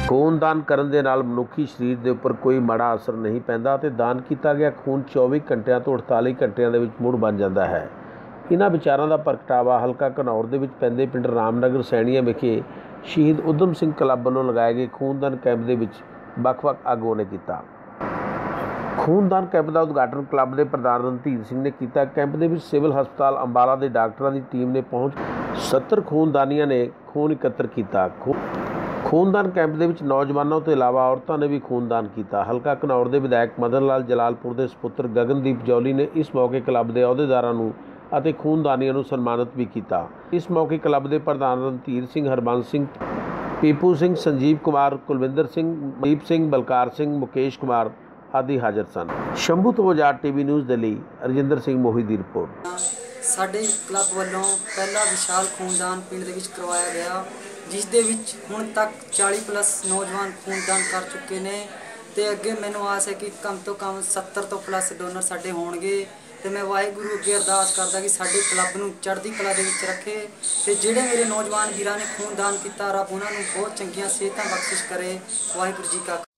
ਖੂਨਦਾਨ ਕਰਨ ਦੇ ਨਾਲ ਮਨੁੱਖੀ ਸਰੀਰ ਦੇ ਉੱਪਰ ਕੋਈ ਮਾੜਾ ਅਸਰ ਨਹੀਂ ਪੈਂਦਾ ਅਤੇ ਦਾਨ ਕੀਤਾ ਗਿਆ ਖੂਨ 24 ਘੰਟਿਆਂ ਤੋਂ 48 ਘੰਟਿਆਂ ਦੇ ਵਿੱਚ ਮੁੜ ਬਣ ਜਾਂਦਾ ਹੈ। ਇਹਨਾਂ ਵਿਚਾਰਾਂ ਦਾ ਪ੍ਰਗਟਾਵਾ ਹਲਕਾ ਘਨੌਰ ਦੇ ਵਿੱਚ ਪੈਂਦੇ ਪਿੰਡ ਰਾਮਨਗਰ ਸੈਣੀਆਂ ਵਿਖੇ ਸ਼ਹੀਦ ਊਧਮ ਸਿੰਘ ਕਲੱਬ ਵੱਲੋਂ ਲਗਾਏ ਗਏ ਖੂਨਦਾਨ ਕੈਂਪ ਦੇ ਵਿੱਚ ਵੱਖ-ਵੱਖ ਆਗੂਆਂ ਨੇ ਕੀਤਾ। ਖੂਨਦਾਨ ਕੈਂਪ ਦਾ ਉਦਘਾਟਨ ਕਲੱਬ ਦੇ ਪ੍ਰਧਾਨ ਰਣਧੀਰ ਸਿੰਘ ਨੇ ਕੀਤਾ। ਕੈਂਪ ਦੇ ਵਿੱਚ ਸਿਵਲ ਹਸਪਤਾਲ ਅੰਬਾਲਾ ਦੇ ਡਾਕਟਰਾਂ ਦੀ ਟੀਮ ਨੇ ਪਹੁੰਚ 70 ਖੂਨਦਾਨੀਆਂ ਨੇ ਖੂਨ ਇਕੱਤਰ ਕੀਤਾ। ਖੂਨਦਾਨ ਕੈਂਪ ਦੇ ਵਿੱਚ ਨੌਜਵਾਨਾਂ ਤੋਂ ਇਲਾਵਾ ਔਰਤਾਂ ਨੇ ਵੀ ਖੂਨਦਾਨ ਕੀਤਾ। ਹਲਕਾ ਘਨੌਰ ਦੇ ਵਿਧਾਇਕ ਮਦਨ ਲਾਲ ਜਲਾਲਪੁਰ ਦੇ ਸਪੁੱਤਰ ਗਗਨਦੀਪ ਜੌਲੀ ਨੇ ਇਸ ਮੌਕੇ ਕਲੱਬ ਦੇ ਅਹੁਦੇਦਾਰਾਂ ਨੂੰ ਅਤੇ ਖੂਨਦਾਨੀਆਂ ਨੂੰ ਸਨਮਾਨਿਤ ਵੀ ਕੀਤਾ। ਇਸ ਮੌਕੇ ਕਲੱਬ ਦੇ ਪ੍ਰਧਾਨ ਰਣਧੀਰ ਸਿੰਘ, ਹਰਬੰਸ ਸਿੰਘ, ਪੀਪੂ ਸਿੰਘ, ਸੰਜੀਵ ਕੁਮਾਰ, ਕੁਲਵਿੰਦਰ ਸਿੰਘ, ਮਨਦੀਪ ਸਿੰਘ, ਬਲਕਾਰ ਸਿੰਘ, ਮੁਕੇਸ਼ ਕੁਮਾਰ ਆਦਿ ਹਾਜ਼ਰ ਸਨ। ਸ਼ੰਭੂ ਤੋਂ ਆਜ਼ਾਦ ਟੀਵੀ ਨਿਊਜ਼ ਦੇ ਲਈ ਰਜਿੰਦਰ ਸਿੰਘ ਮੋਹੀ ਦੀ ਰਿਪੋਰਟ। ਸਾਡੇ ਕਲੱਬ ਵੱਲੋਂ ਪਹਿਲਾ ਵਿਸ਼ਾਲ ਖੂਨਦਾਨ ਪਿੰਡ ਦੇ ਵਿੱਚ ਕਰਵਾਇਆ ਗਿਆ, ਜਿਸ ਦੇ ਵਿੱਚ ਹੁਣ ਤੱਕ 40+ ਨੌਜਵਾਨ ਖੂਨਦਾਨ ਕਰ ਚੁੱਕੇ ਨੇ ਤੇ ਅੱਗੇ ਮੈਨੂੰ ਆਸ ਹੈ ਕਿ ਕਮ ਤੋਂ ਕਮ 70 ਤੋਂ ਪਲੱਸ ਡੋਨਰ ਸਾਡੇ ਹੋਣਗੇ ਤੇ ਮੈਂ ਵਾਹਿਗੁਰੂ ਅੱਗੇ ਅਰਦਾਸ ਕਰਦਾ ਕਿ ਸਾਡੇ ਕਲੱਬ ਨੂੰ ਚੜ੍ਹਦੀ ਕਲਾ ਦੇ ਵਿੱਚ ਰੱਖੇ ਤੇ ਜਿਹੜੇ ਮੇਰੇ ਨੌਜਵਾਨ ਵੀਰਾਂ ਨੇ ਖੂਨਦਾਨ ਕੀਤਾ, ਰੱਬ ਉਹਨਾਂ ਨੂੰ ਬਹੁਤ ਚੰਗੀਆਂ ਸਿਹਤਾਂ ਬਖਸ਼ਿਸ਼ ਕਰੇ। ਵਾਹਿਗੁਰੂ ਜੀ ਕਾ